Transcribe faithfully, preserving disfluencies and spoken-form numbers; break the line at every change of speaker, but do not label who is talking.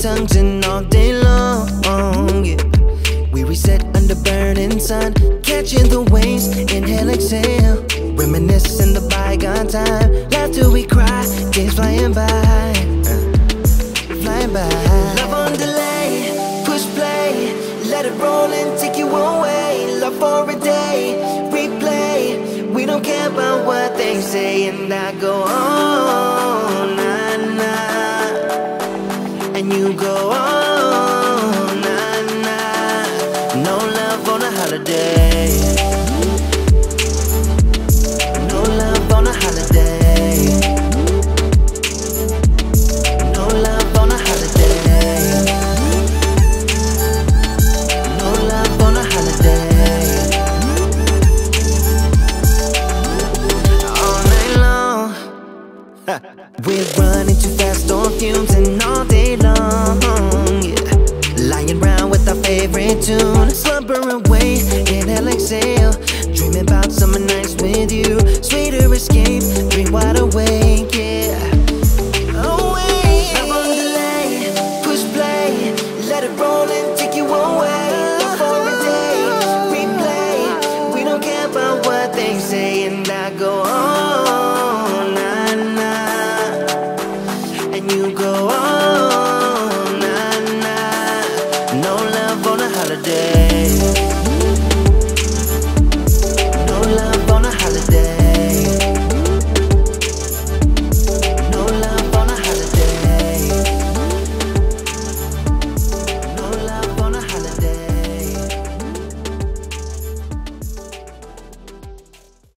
tongues and all day long, yeah. We reset under burning sun, catching the waves, inhale, exhale, reminiscing the bygone time. Laugh till we cry, days flying by, uh, flying by. Love on delay, push play, let it roll and take you away. Love for a day, replay, we don't care about what they say. And I go on, nah, nah, and you go on, nah, nah. No love on a holiday, no love on a holiday, no love on a holiday, no love on a holiday. All night long, we're running too fast on fumes and all day long, yeah. Lying round with our favorite tune, slumber away, inhale, exhale, dreaming about summer nights with you. Sweeter escape, dream wide awake, yeah. Away. Love on delay, push play, let it roll and take you away. Love for a day, replay, we don't care about what they say. And I go on, nah, nah, and you go on, nah, nah. No love on a holiday.